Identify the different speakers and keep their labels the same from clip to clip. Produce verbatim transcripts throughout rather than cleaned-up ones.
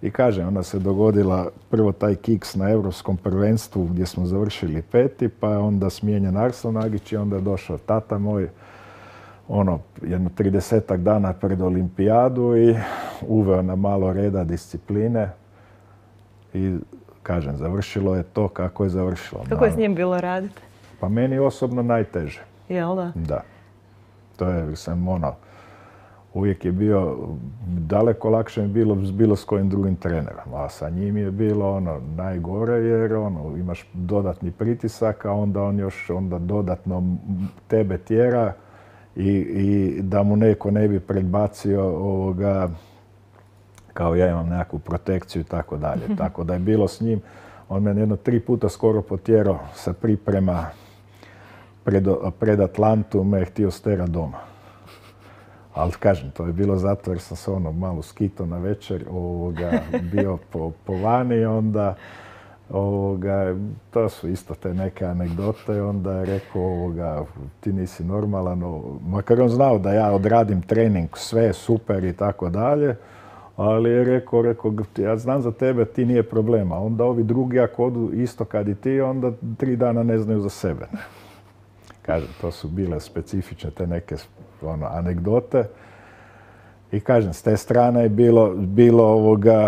Speaker 1: I kažem, onda se dogodila prvo taj kiks na Europskom prvenstvu gdje smo završili peti, pa je onda smijenjen Arslan Nagić i onda je došao tata moj, ono, jedno tridesetak dana pred olimpijadu i uveo na malo reda, discipline i kažem, završilo je to kako je završilo.
Speaker 2: Kako je s njim bilo raditi?
Speaker 1: Pa meni osobno najteže.
Speaker 2: Jel da?
Speaker 1: Da. To je, sam ono, uvijek je bio, daleko lakše mi bilo s bilo s kojim drugim trenerom, a sa njim je bilo ono najgore jer ono, imaš dodatni pritisak, a onda on još onda dodatno tebe tjera i, i da mu neko ne bi predbacio ovoga, kao ja imam nekakvu protekciju i tako dalje. Tako da je bilo s njim, on me jedno tri puta skoro potjerao sa priprema pred, pred Atlantu, me je htio stera doma. Ali kažem, to je bilo zato jer sam se ono malo skito na večer, ovoga, bio po, po vani i onda ovoga, to su isto te neke anegdote. Onda je rekao, ovoga, ti nisi normalan, makar on znao da ja odradim trening, sve je super i tako dalje, ali je rekao, rekao, ja znam za tebe, ti nije problema. Onda ovi drugi ako odu isto kad i ti, onda tri dana ne znaju za sebe. Ne? Kažem, to su bile specifične te neke ono, anegdote. I kažem, s te strane je bilo, bilo ovoga,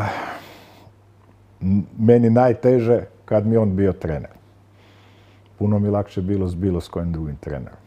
Speaker 1: meni najteže kad mi on bio trener. Puno mi lakše bilo s bilo s kojim drugim trenerom.